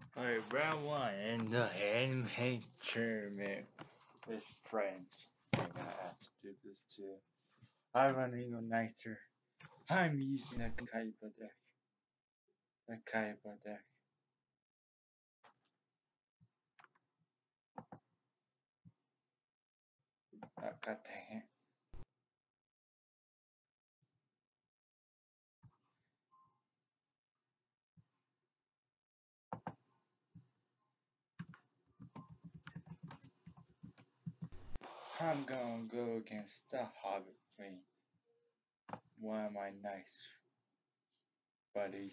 Alright, round one in the anime tournament with friends. And I had to do this too. I'm running a nicer. I'm using a Kaiba deck. A Kaiba deck. Oh, God dang it. I'm gonna go against the Hobbit Queen. One of my nice buddies.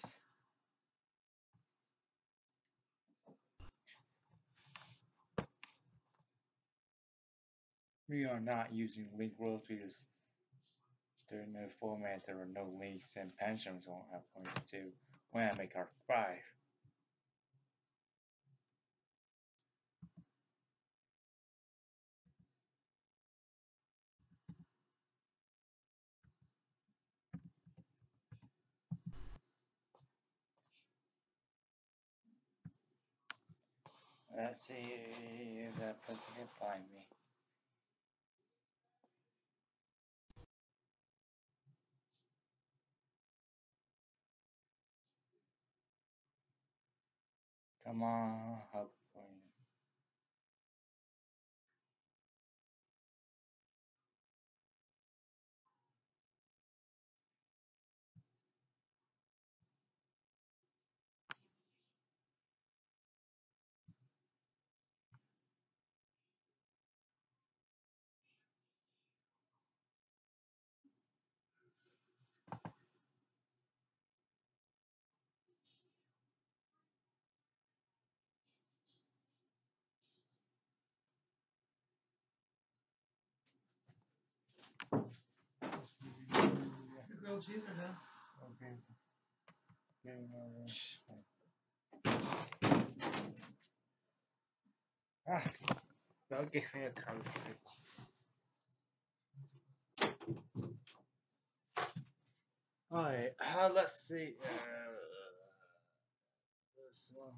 We are not using link rules because there's no format, there are no links, and pensions won't have points too when I make our 5. Let's see if that person can find me. Come on, Hub Queen. Your grilled cheese are done. Okay. Getting over. Ah, don't give me a conflict. Alright, let's see. This one.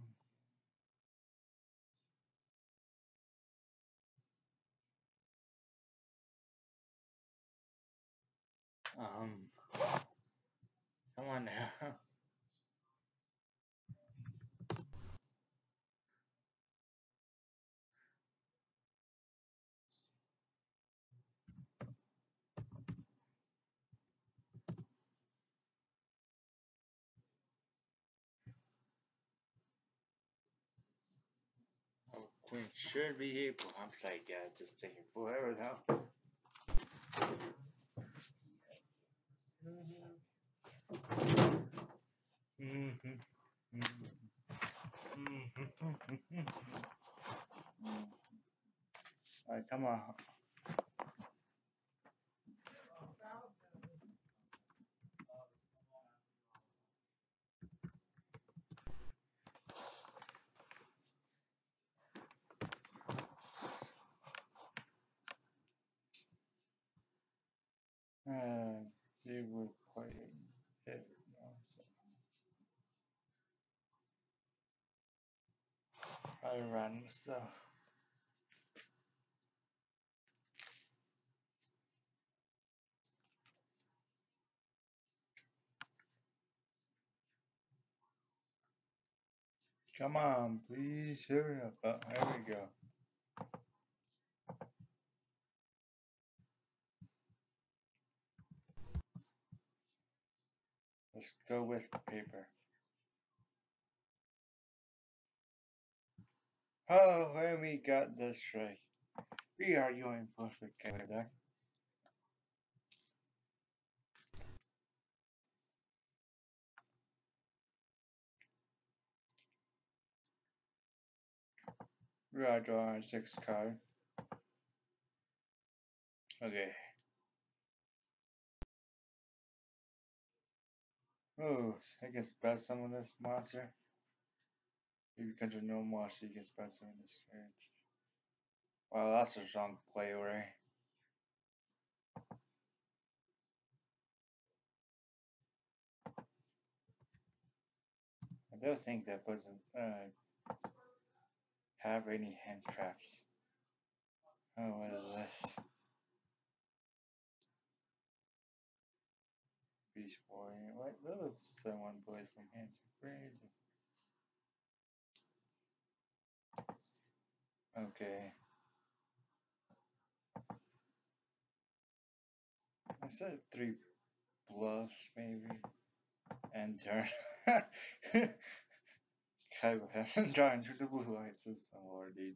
Come on now. Oh, Queen should be able. I'm sorry, guys, just taking forever now. Alright, come on. See, we're playing it now, so I run stuff. Come on, please hurry up. Oh, there we go. Let's go with paper. Oh, and we got this right. We are going perfect Canada. We are drawing 6 card. Okay. Oh, I guess bet some of this monster. If you conjure no monster, you can bet some of this range. Wow, that's a strong play, right? I do think that puts have any hand traps. Oh, what is this? Beast Warrior. What? That was someone boy from Hands of Grade. Okay. I said 3 bluffs, maybe. And turn. Kai hasn't drawn to the blue lights this more, dude.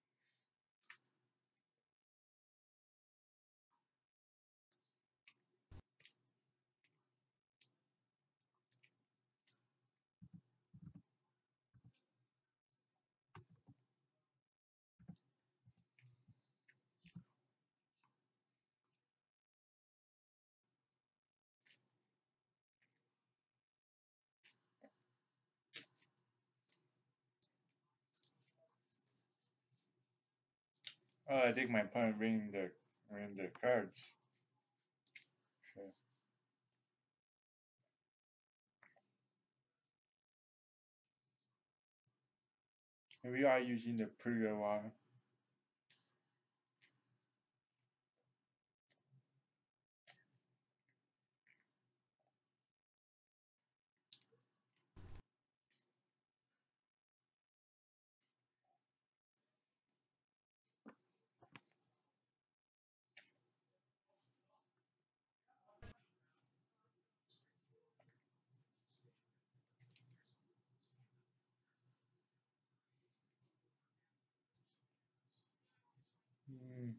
Oh, I think my opponent bringing the cards. Sure. We are using the pre-one. Hmm.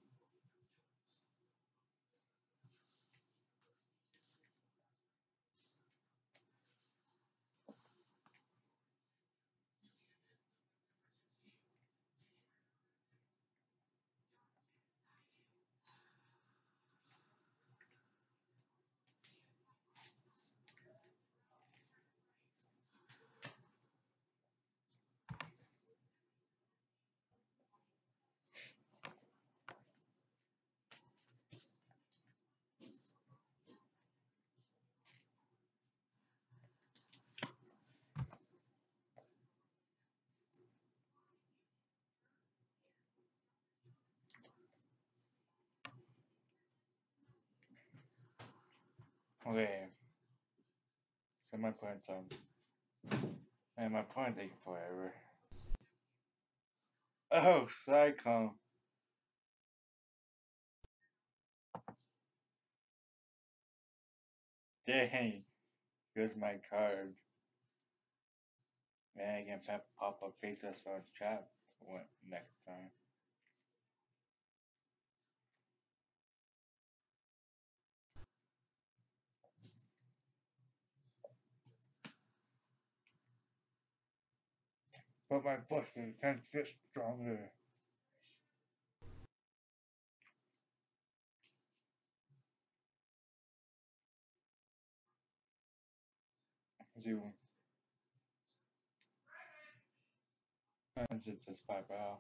Okay. So my opponent's and my opponent taking forever. Oh, Cyclone. Dang. Here's my card. Man, I can pop up face us for trap next time. But my Buster can fit stronger. Zoom. And just pop out.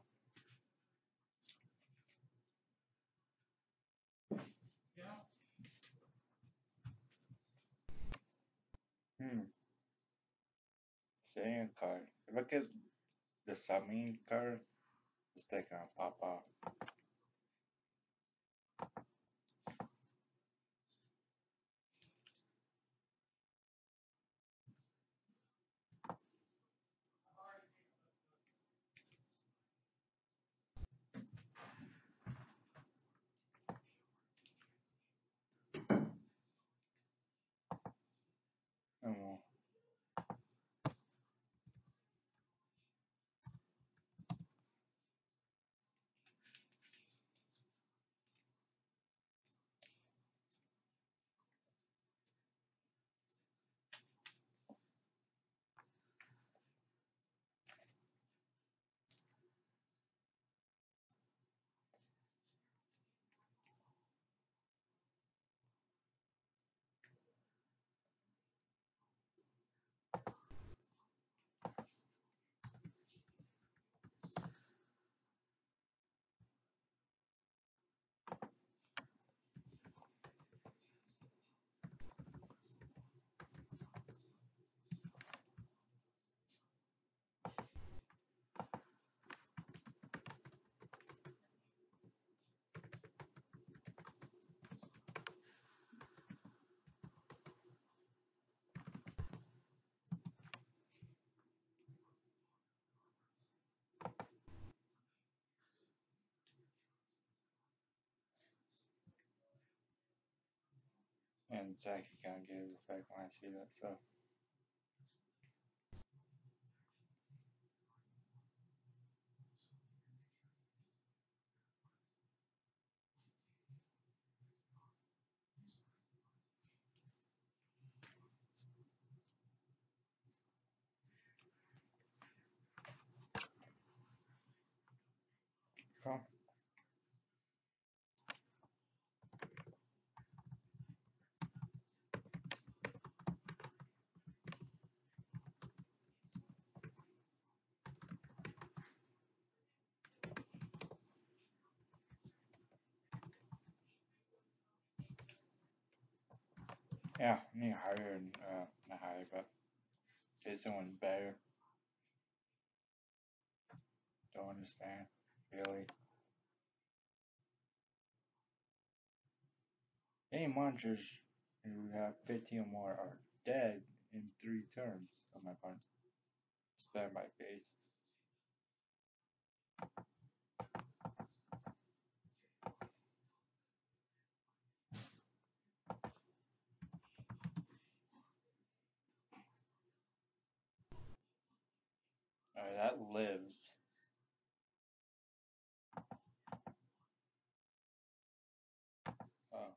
Yeah. Hmm. Second card. If I get the summoning card, it's not gonna pop out. Oh, and it's actually gonna get an effect when I see that stuff. So, yeah, I need higher, not higher, but get someone better. Don't understand, really. Any monsters who have 15 or more are dead in 3 turns on my part. Spare my face. Alright, that lives. Oh.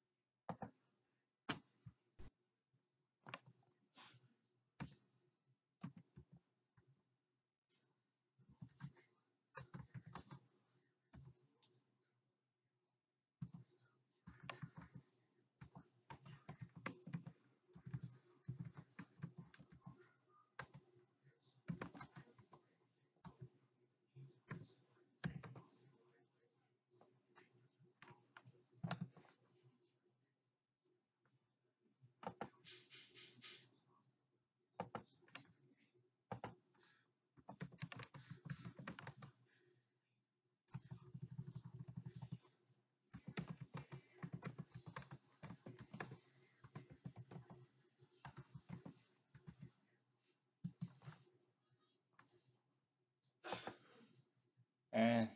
And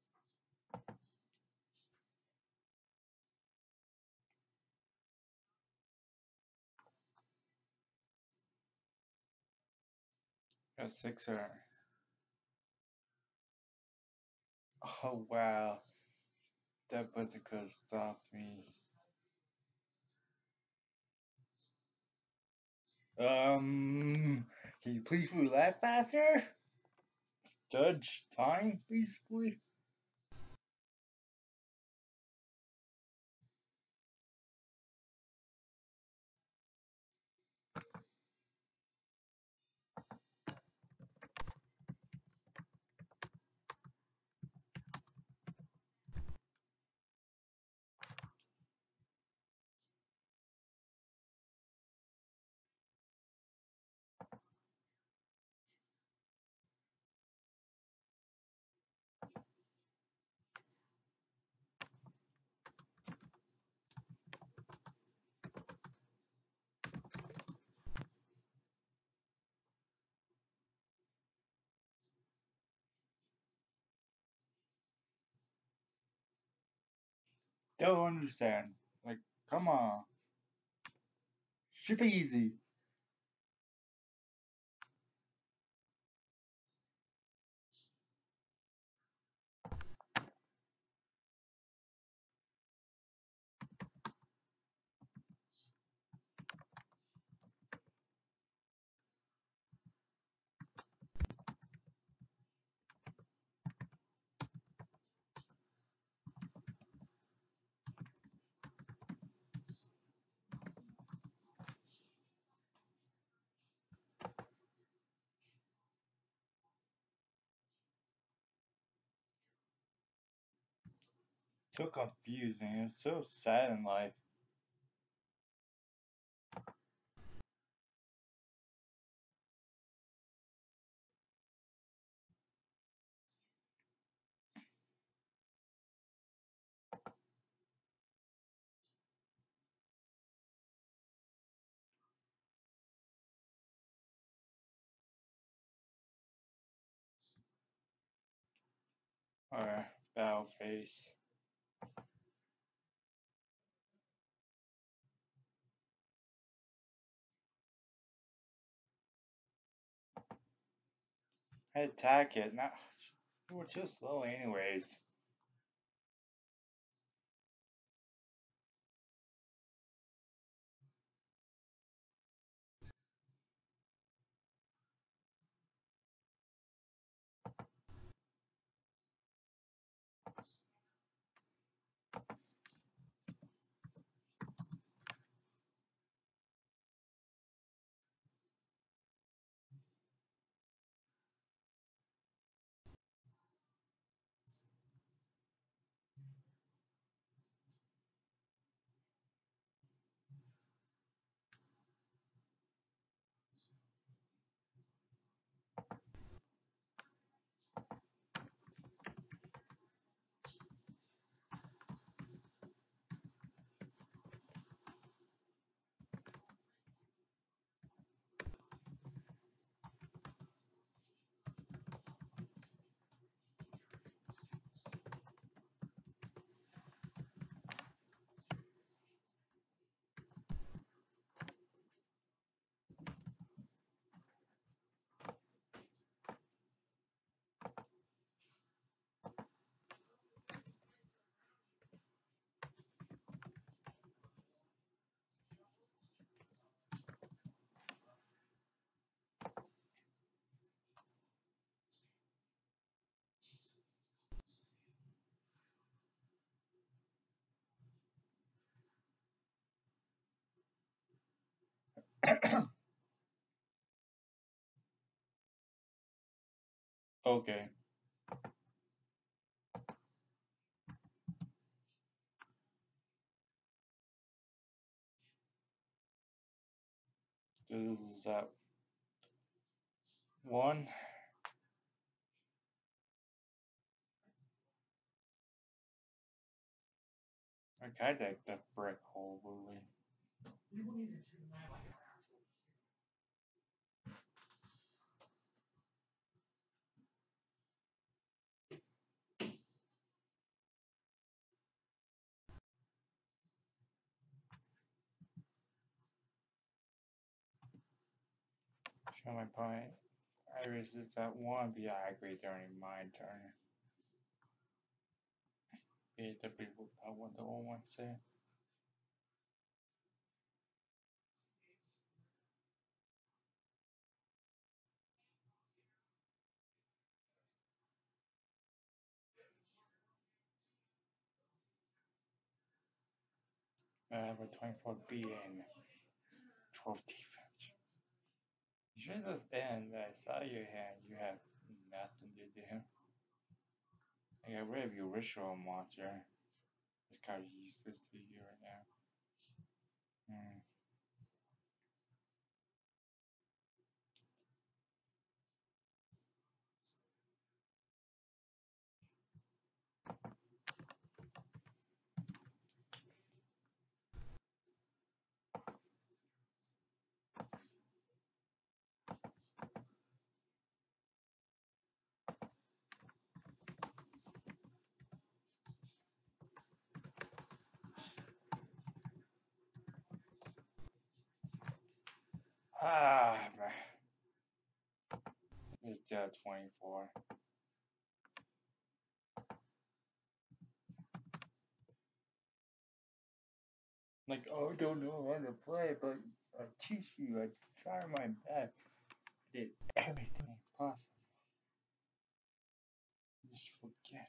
got 600. Oh wow. That buzzer could have stopped me. Can you please move that faster? Judge time, basically. Don't understand. Like, come on. Should be easy. So confusing. It's so sad in life. Alright, battle face. I attack it. Not. You were too slow, anyways. Okay. This is one. I kind of like the brick hole, really. Show my point. Iris is at one. Be angry during my turn. Be the people I want the one say. I have a 24 B and 12 defense. You should understand that I saw your hand. You have nothing to do. I got rid of your ritual monster. This card is useless to you right now. Hmm. Ah, man. It's 24. Like, oh, I don't know how to play, but I teach you. I try my best. I did everything possible. Just forget.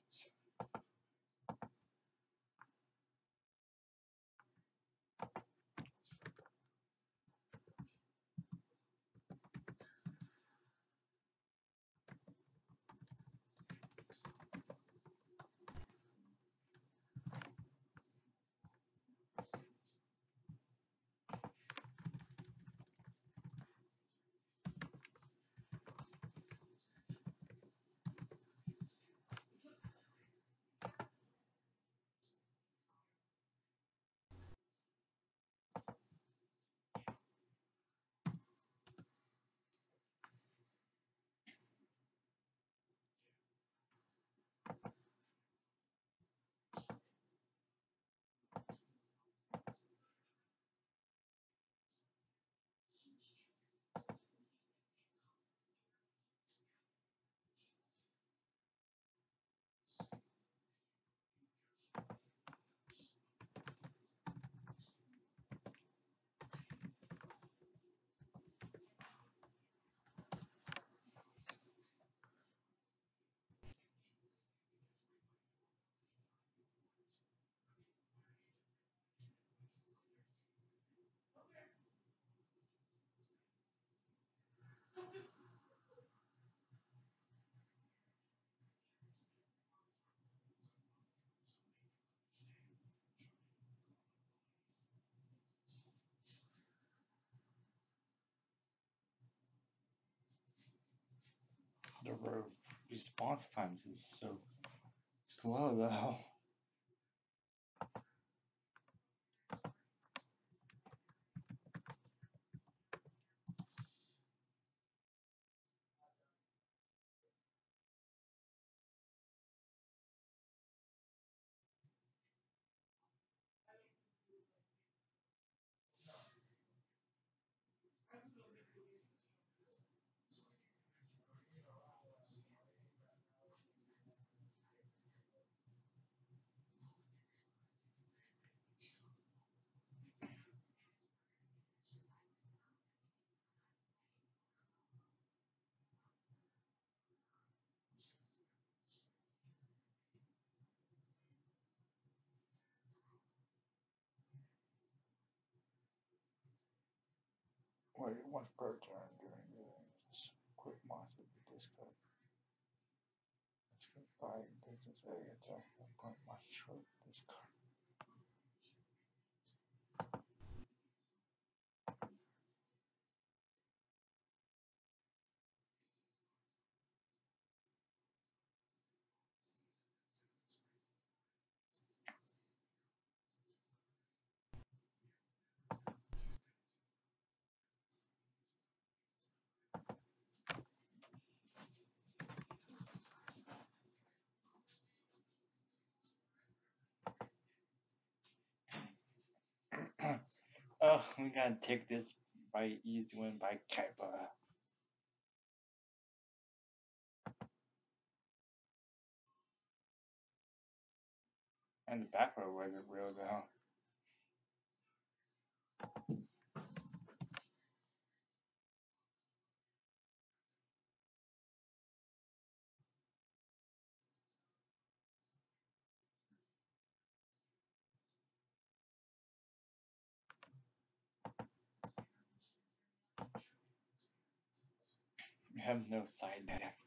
The response times is so slow though. Wait, one per turn during the just quick monster with this card. Let's go buy this very attack 1 point much short this card. Oh, we gotta take this by easy win by Kappa. And the back row wasn't real though. We have no side deck.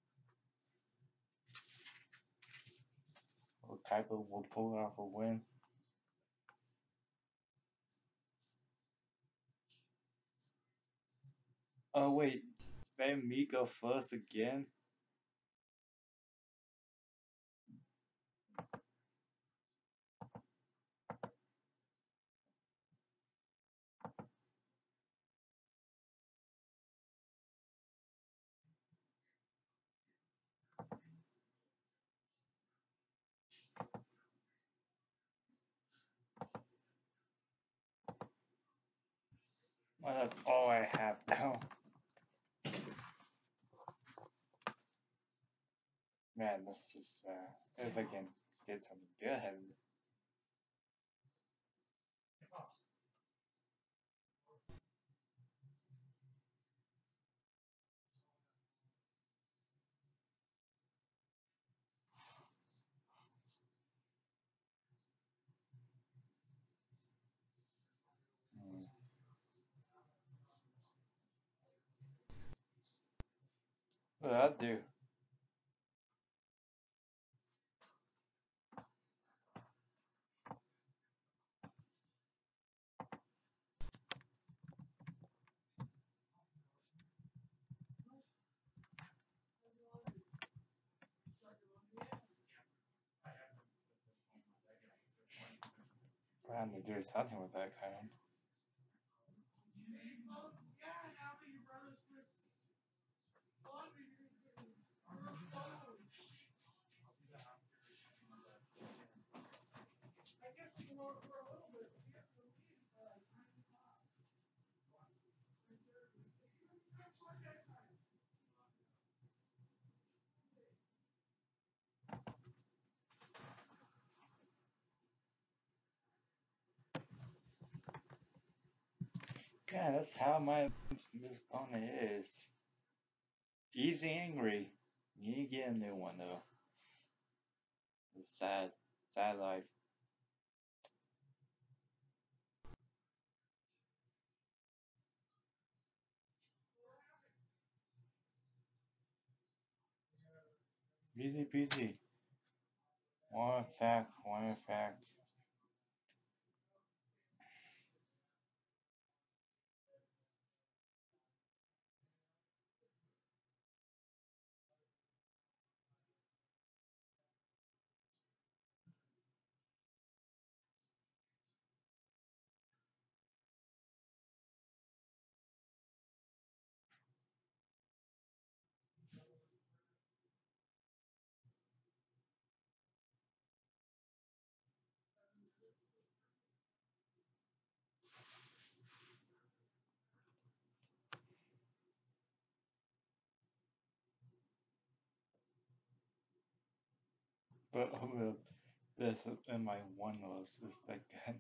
Well, Kappa will pull off a win. Oh wait, then me go first again? Well, that's all I have now. Man, this is, if I can get something good. Mm. What did I do? I had to do something with that kind. Yeah, that's how my this opponent is. Easy angry. You need to get a new one though. It's sad. Sad life. Easy peasy. One effect, one effect. But this in my one loves is that good.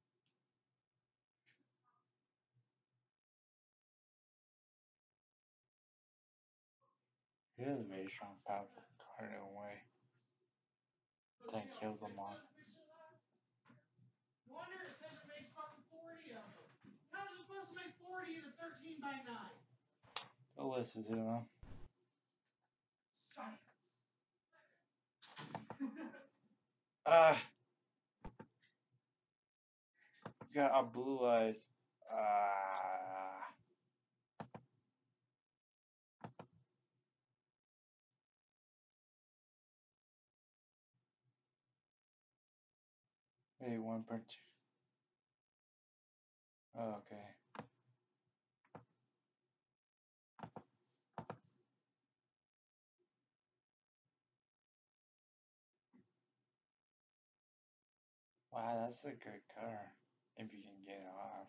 He has a very strong, powerful card in a way. That kills them all. No wonder it said to make fucking 40 of them. How was it supposed to make 40 in a 13 by 9? Don't listen to them. Science. Ah! You got our blue eyes. Ah! Maybe 1.2. Oh, okay. Wow, that's a good car. If you can get it off.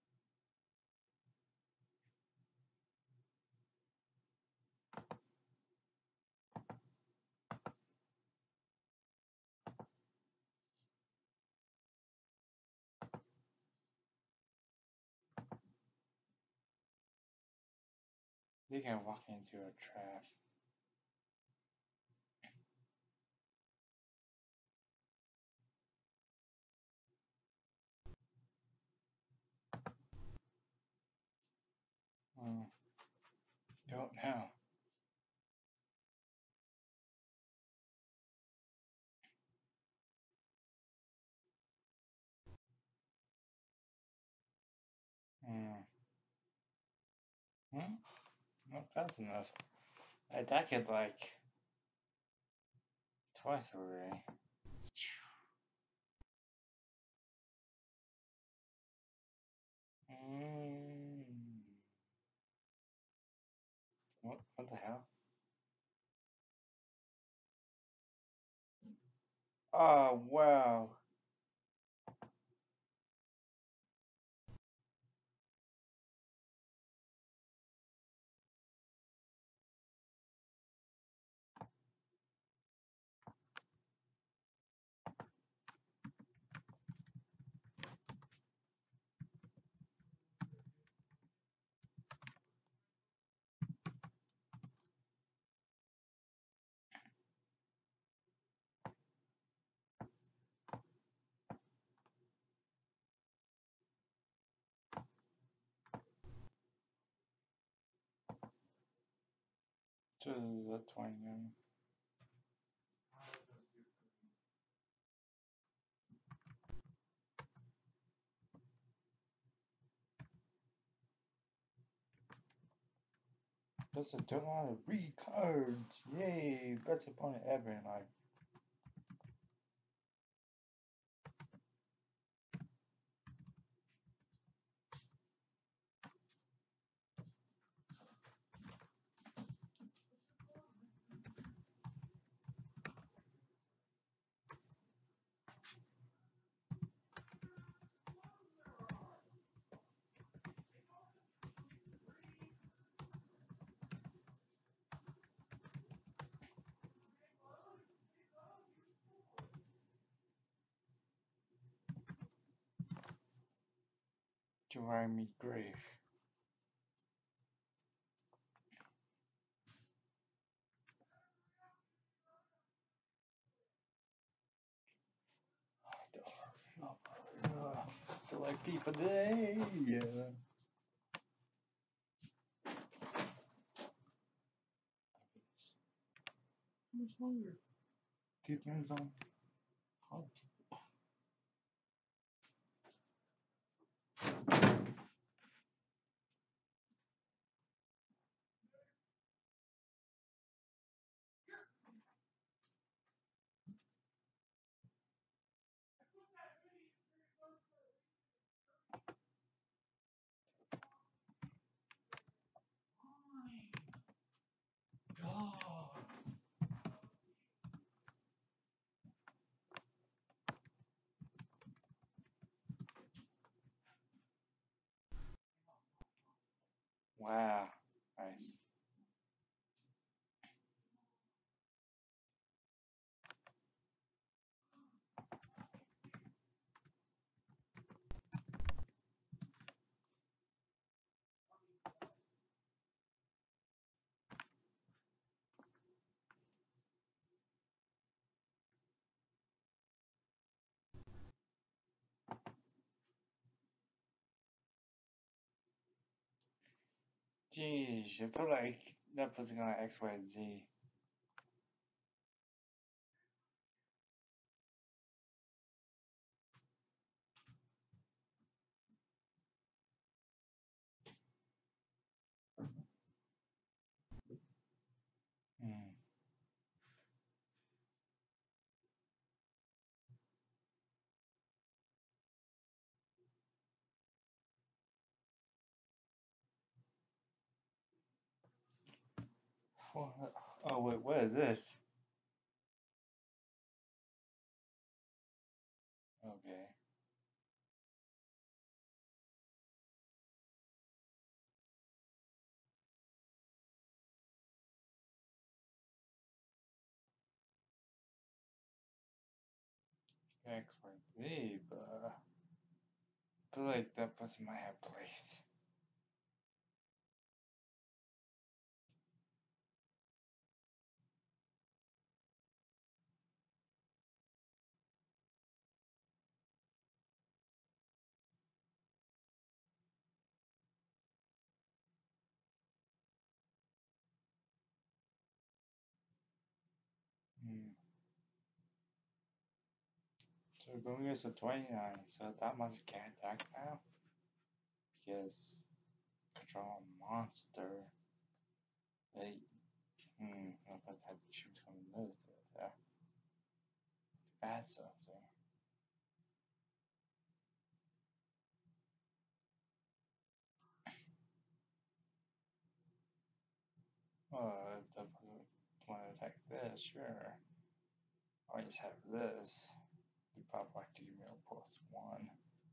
You can walk into a trap. Don't know. Not fast enough. I attacked it like twice already. What the hell? Oh, wow. So this is a 20 gun. That's a ton of cards. Yay! Best opponent ever in life. Jeremy Grave. Feel like people today. Yeah. How much longer? Depends on how. God. Jeez, I feel like that was gonna X, Y, and Z. Hmm. What? Oh wait, what is this? Okay. X, Y, Z, but I feel like that person might have place. Hmm. So going is a 29, so that monster can't attack now because control a monster. They, if I had to choose from those to attack, add something. If the want to attack this, sure. I just have this. You probably like to give me a +1.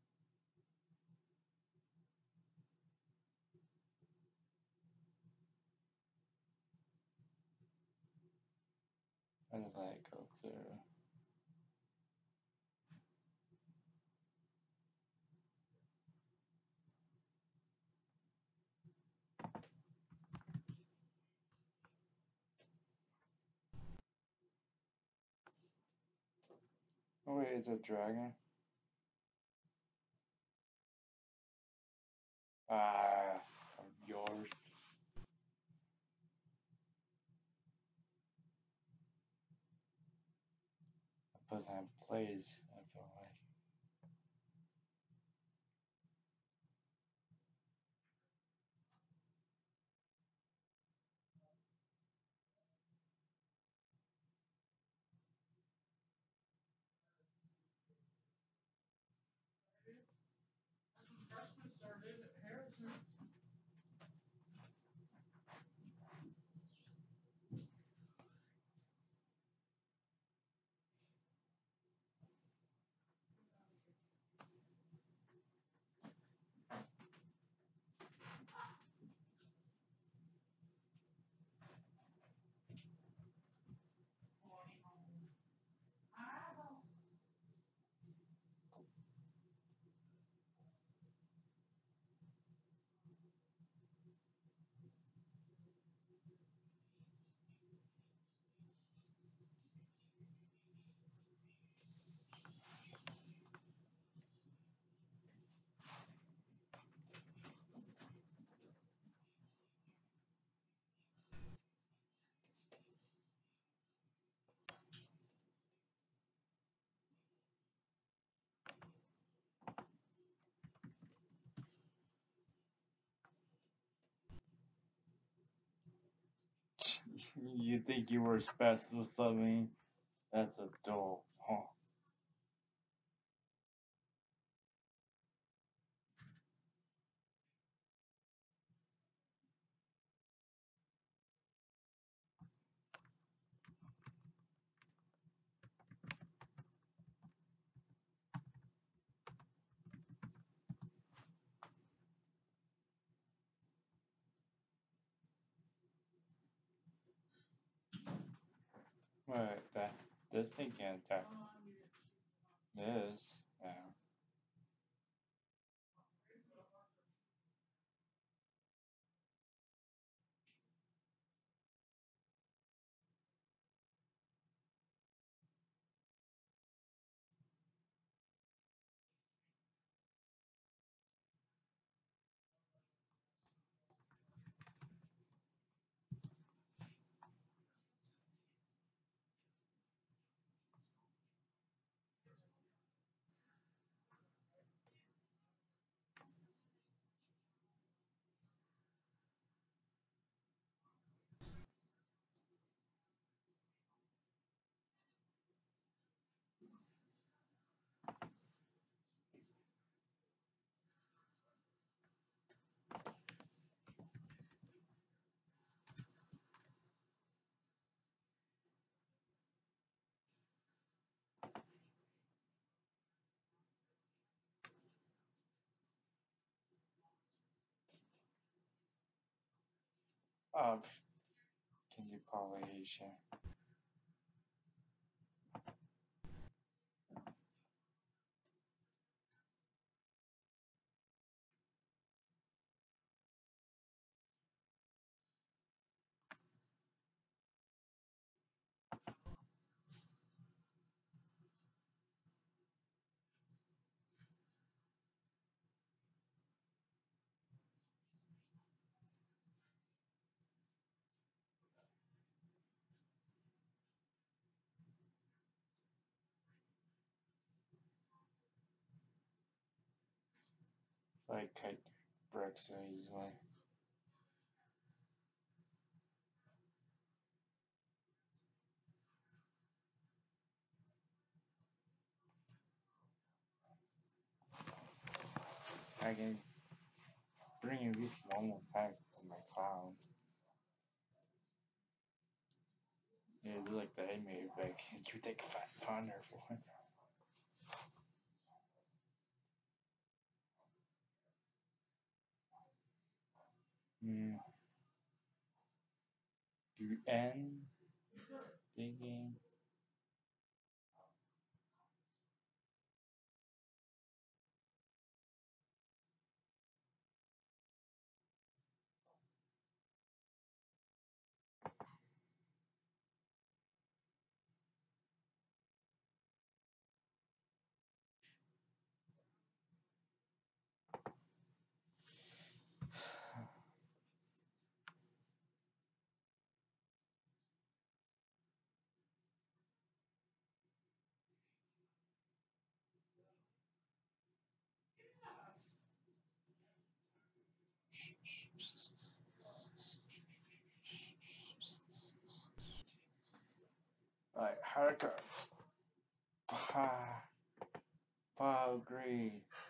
I just let it go through. Oh wait, it's a dragon? Ah, of yours. That doesn't have plays, I feel like. That's when freshmen started at Harrison. You think you were special something? That's a dull, huh? Wait, this thing can't attack this. Yeah. of Kindy Polynesia. Like kite breaks so easily. I can bring at least one more pack of my clowns. Yeah, it's like the animated back. You take a fat pounder for it. Mm. Do N digging. Alright, hard cards. Pile green.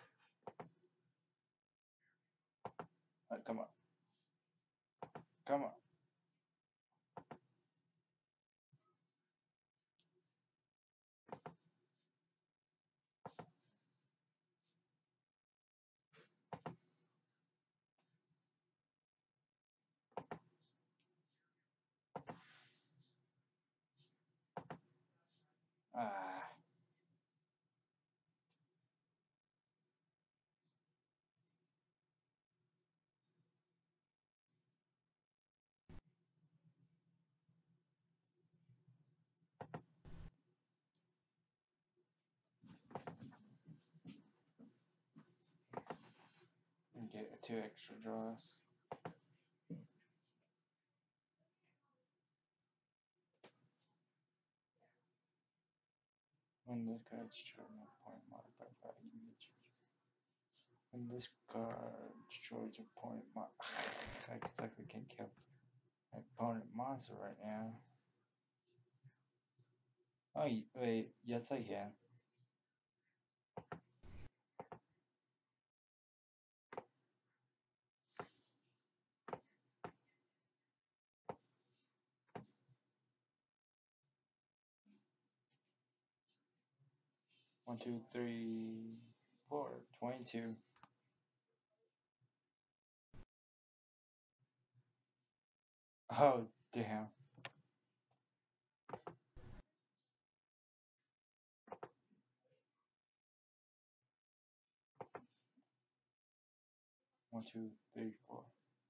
Come on. Come on. Ah. And get 2 extra draws. When this card's destroyed, no point modified by image. When this card destroys a point I exactly can't kill my opponent monster right now. Oh, wait, yes I can. One, two, three, 4, 22. Oh, damn. One, two, three, 4.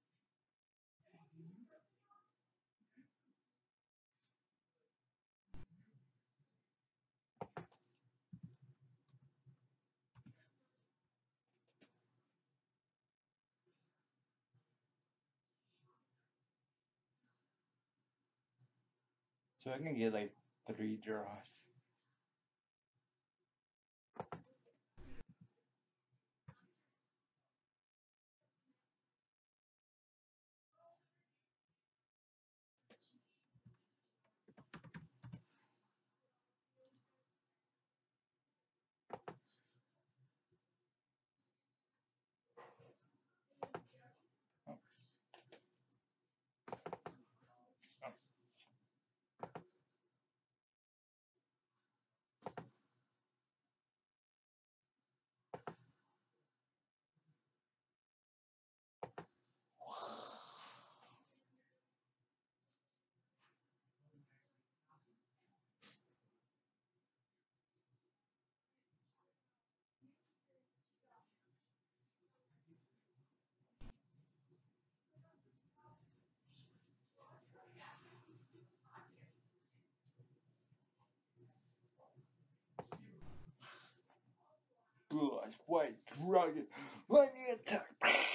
So I can get like 3 draws. Oh, oh. white dragon. Lightning attack.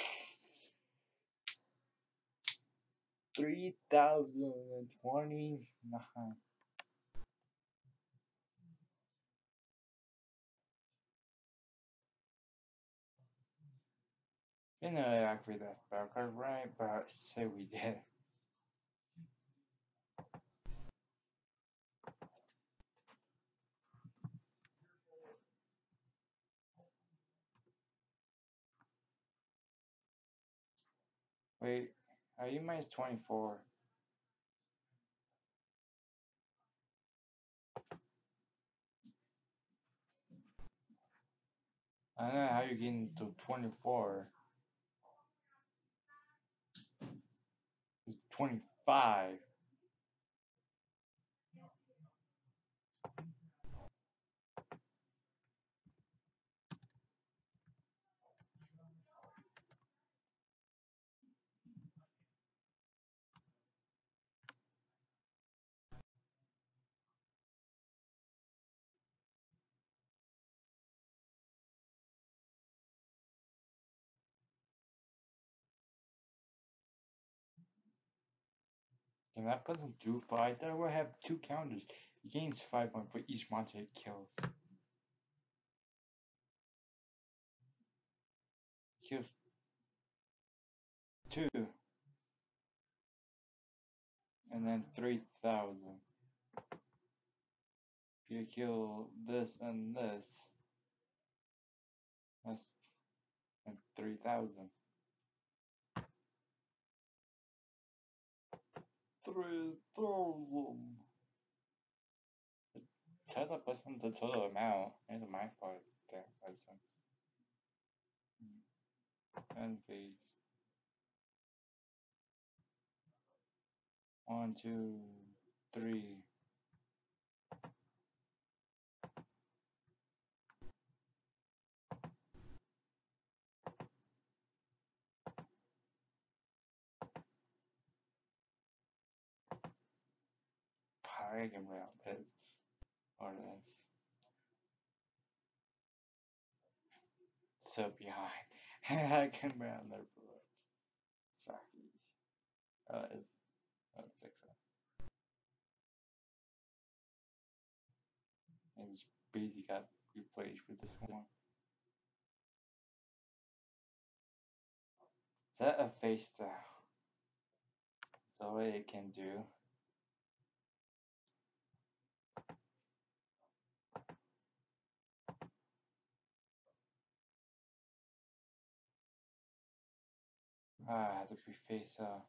3029. You know, actually that spell card right, but say we did. Wait, are you minus 24? I don't know how you get into 24. It's 25. And that doesn't do 5. That will have 2 counters. He gains 5 points for each monster it kills. Kills 2. And then 3,000. If you kill this and this, that's 3,000. 3,000. Total placement the total amount. Here's my part there. And phase. 1, 2, 3. Paragon round is or this. So behind. I can round their bullet. Sorry. It's 6. And it's basically got replaced with this one. Is that a face style? So what it can do. I have to be face up.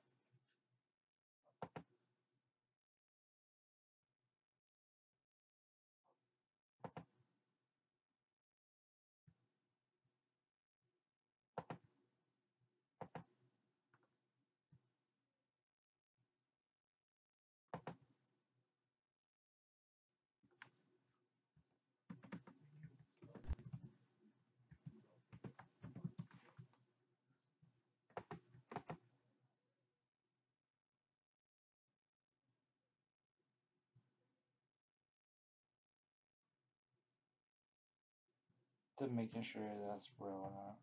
To making sure that's real or not.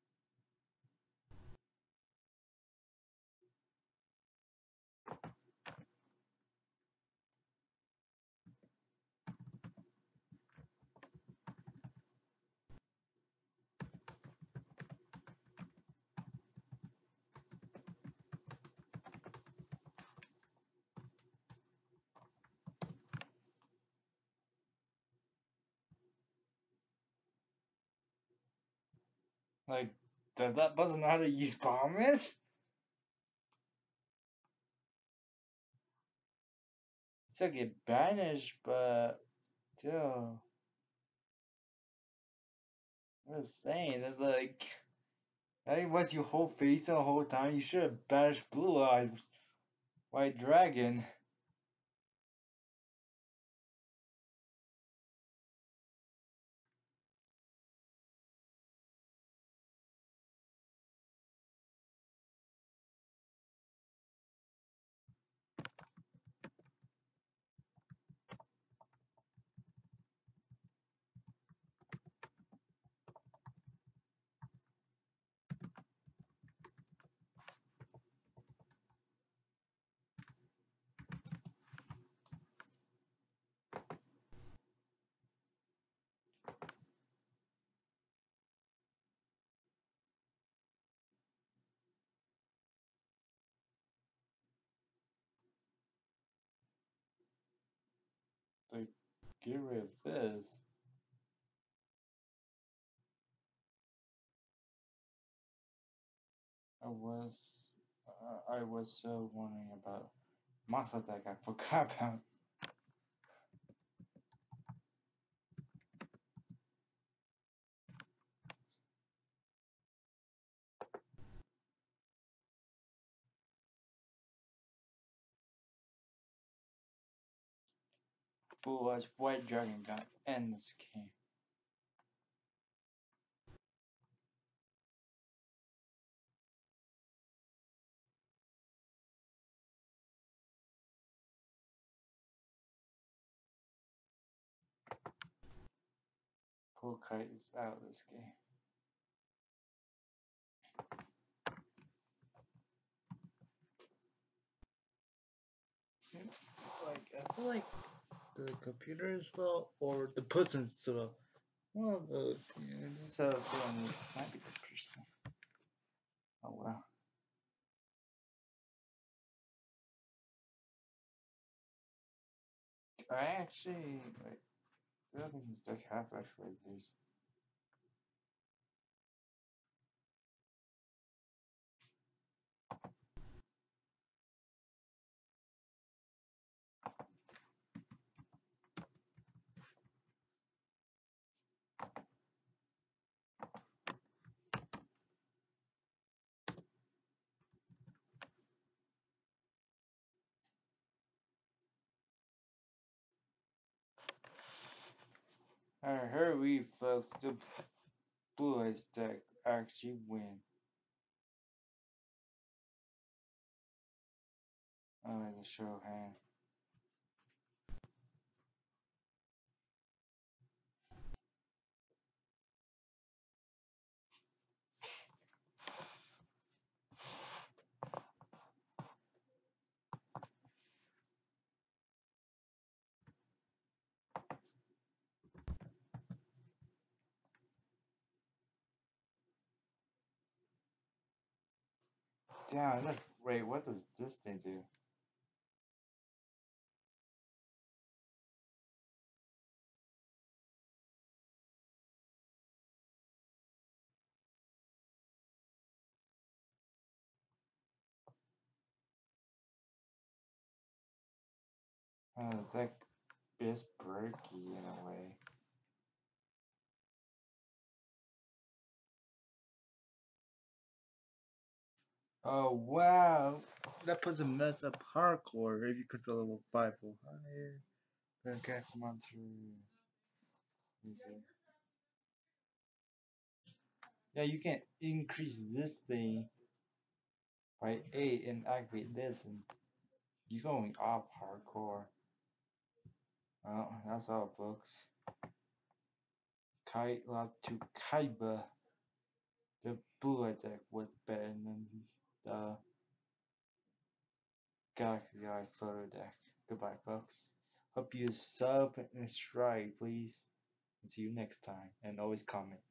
Like, does that button know how to use promise? Still get banished, but still. I'm just saying, it's like, hey, what's your whole face the whole time? You should have banished Blue Eyes White Dragon. get rid of this. I was so wondering about Monster Deck. I forgot about. Blue Eyes White Dragon got end this game. Poor Kite is out of this game. Like I feel like the computer is slow or the person's slow. One of those. Yeah, just have a feeling it might be the person. Oh well. I actually like. I don't think it's like half actually these. I heard we folks the Blue Eyes deck actually win. I like the show hand. Damn, look, wait, what does this thing do? The deck is breaky in a way. Oh wow, that puts a mess up hardcore if you control level 5 or higher. Then cast monster. Okay. Yeah, you can increase this thing by 8 and activate this, and you're going off hardcore. Well, that's all, folks. Kite lost to Kaiba. The blue deck was better than the Galaxy Eyes photo deck. Goodbye, folks. Hope you sub and subscribe, please. And see you next time. And always comment.